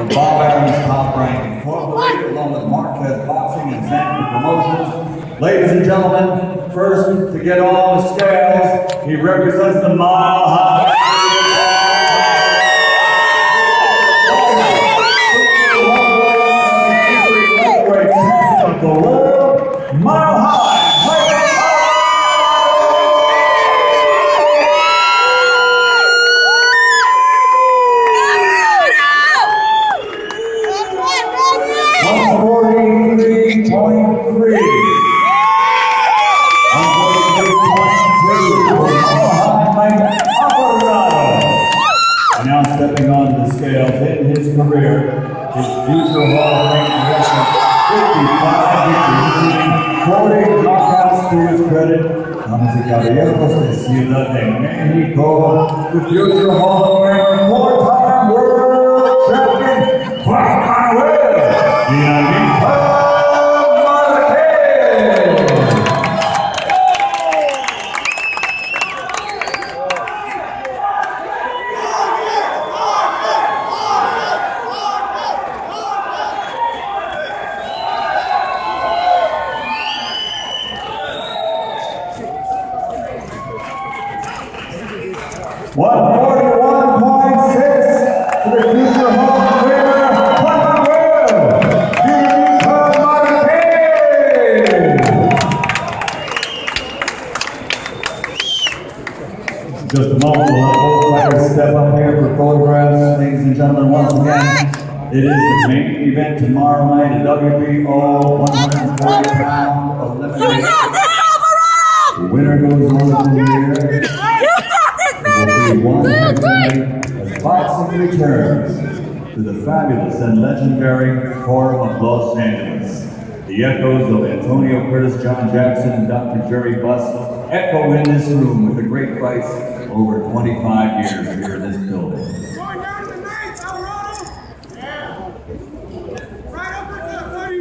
Bob Adams Top Rank Incorporated, along with Marquez Boxing and Xander Promotions. Ladies and gentlemen, first to get on the scales, he represents the Mile High. Of the world, Mile High. Now stepping onto the scales in his career, his future Hall of Fame record, 55 victories, including 40 knockouts to his credit. Damas y caballeros de Ciudad de Mexico, the future Hall of Famer, four-time world champion, Juan Manuel Marquez. $141.6 to the future Hall of Famer, Juan Manuel Marquez. Just a moment, we'll have both fighters step up here for photographs. Ladies and gentlemen, once again, it is the main event tomorrow night at WBO 140-pound elimination. The winner goes on to the year. One as boxing returns to the fabulous and legendary Forum of Los Angeles. The echoes of Antonio Curtis, John Jackson, and Dr. Jerry Buss echo in this room with the great fights over 25 years here in this building. Going down to the Mike Alvarado. Yeah. Right up with that, buddy.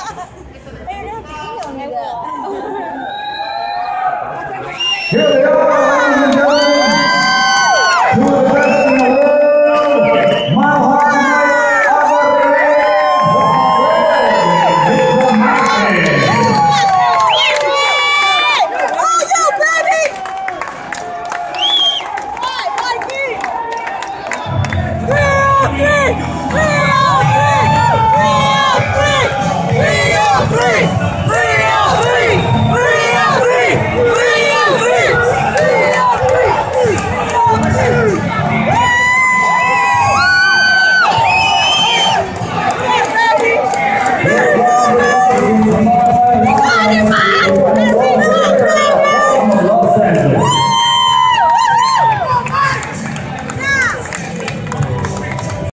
Here they are.